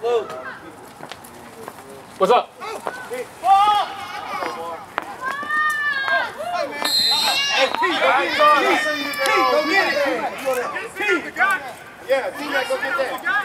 What's up? Go get it. Yeah, teammate, go get that.